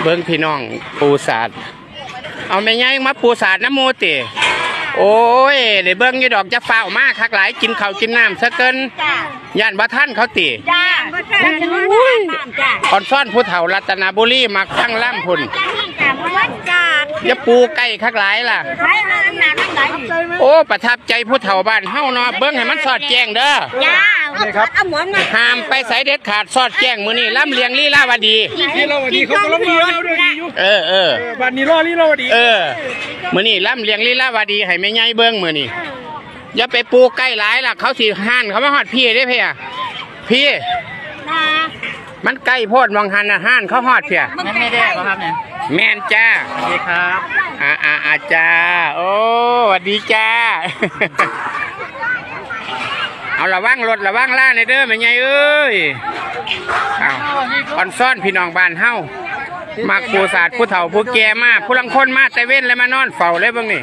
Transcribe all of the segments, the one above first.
เบิ้งพี่น้องปูสาดเอาแม่ยัยมาปูสาดน้ำมูติโอ้ยเดี๋ยวเบิ้งยี่ดอกจะเฝ้ามากคักหลายกินข้าวกินน้ำซะเกินย่านบ้าท่านเขาติอ่อนซ่อนผู้เฒ่ารัตนบุรีมาข้างล่ำพุ่นอย่าปูไก่คักหลายล่ะโอ้ประทับใจผู้เฒ่าบ้านเฮาเนาะเบิ้งให้มันสอดแจ้งเด้อห้ามไปใส่เด็ดขาดสอดแจ้งมือนี่ล่ำเลียงลีลาวดีเขาก็ล้มดีแล้วด้วยดีอยู่บ้านนี้ลีลาวดีมือนี่ล่ำเลียงลีลาวดีให้ไม่ใหญ่เบิ้งมือนี่อย่าไปปูใกล้หลายล่ะเขาสิห่านเขามาหอดพี่ได้เพียพี่มันใกล้โพดมองหันห่านเขาหอดเพียไม่ได้ครับเนี่ยแมนจ้าสวัสดีครับจ้าโอ้สวัสดีจ้าเอาระวังรถระวังล่าในเด้อไม่ใหญ่เอ้ยเอาอ่อนซ่อนพี่น้องบ้านเฮามักปูสาดผู้เฒ่าผู้แก่มาผู้ลังคนมาแต่เว้นเลยมานอนเฝ้าเลยบ้างนี่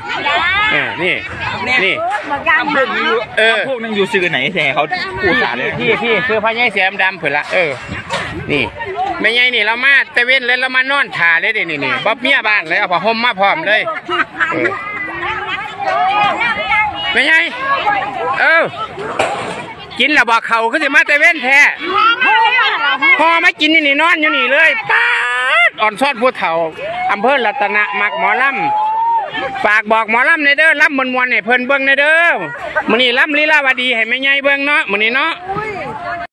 พวกนึงอยู่ซื้อไหนแท้เขาปูสาดเลยพี่ซื้อผ้าใยเสียดำเผื่อละนี่ไม่ใหญ่นี่เรามาแต่เว้นเลยเรามานอนถ่าเลยนี่บ๊อบเมียบ้านเลยเอาผ้าห่มมาพร้อมเลยไม่ใหญ่กินแล้วบอกเขาก็จะมาแต่เว้นแท้พอมากินนี่นอนอยู่นี่เลยป้าอ่อนซอดผู้เฒ่าอำเภอรัตนะมักหมอลำฝากบอกหมอลำในเด้อลำมวนๆให้เพิ่นเบิ้งในเด้อมื้อนี้ลำลีลาวดีให้แม่ใหญ่เบิ้งเนาะมื้อนี้เนาะ